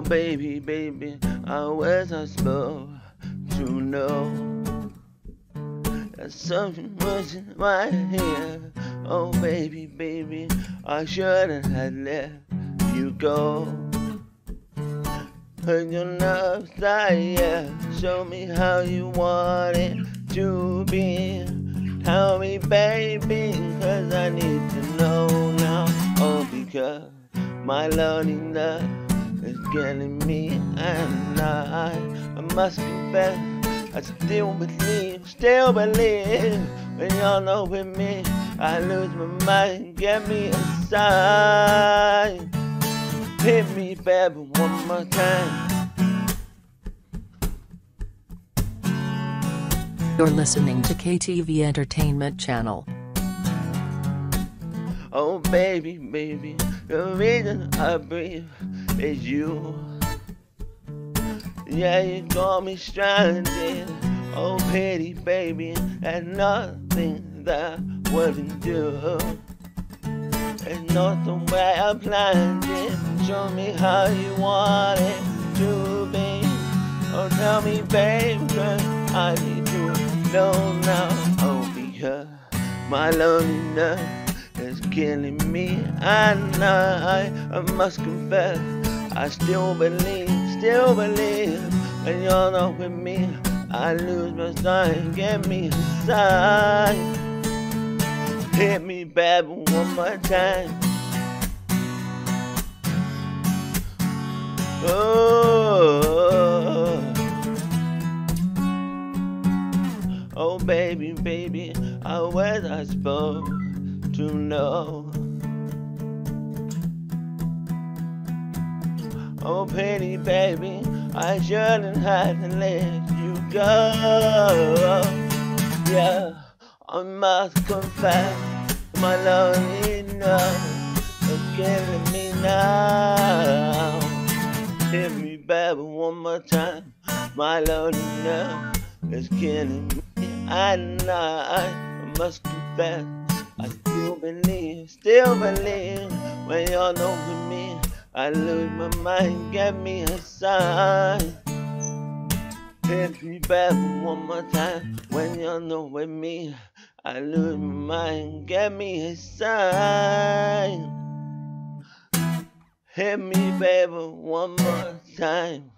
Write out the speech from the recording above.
baby, baby, how was I supposed to know that something wasn't right here? Oh baby, baby, I shouldn't have let you go. Hurt your nerves, yeah. Show me how you want it to be. Tell me, baby, 'cause I need to know now. Oh, because my loneliness is killing me, and I must confess, I still believe, when you're not with me, I lose my mind. Get me a sign. Hit me, baby, one more time. You're listening to KTV Entertainment Channel. Oh baby, baby, the reason I breathe is you. Yeah, you got me stranded. Oh pity, baby, and nothing that I wouldn't do. It's not the way I planned it. Show me how you want it to be. Oh, tell me, babe, 'cause I need to know now. Oh, because my loneliness is killing me, and I must confess, I still believe, when you're not with me, I lose my sight. Get me a sign. Hit me, baby, one more time. Oh, baby, baby, how was I supposed to know? Oh, pretty baby, I shouldn't have to let you go. Yeah, I must confess, my loneliness is killing me now. Hit me, baby, one more time. My loneliness is killing me, and I must confess, I still believe, when you're not with me, I lose my mind. Get me a sign. Hit me, baby, one more time. When you're not with me, I lose my mind. Get me a sign. Hit me, baby, one more time.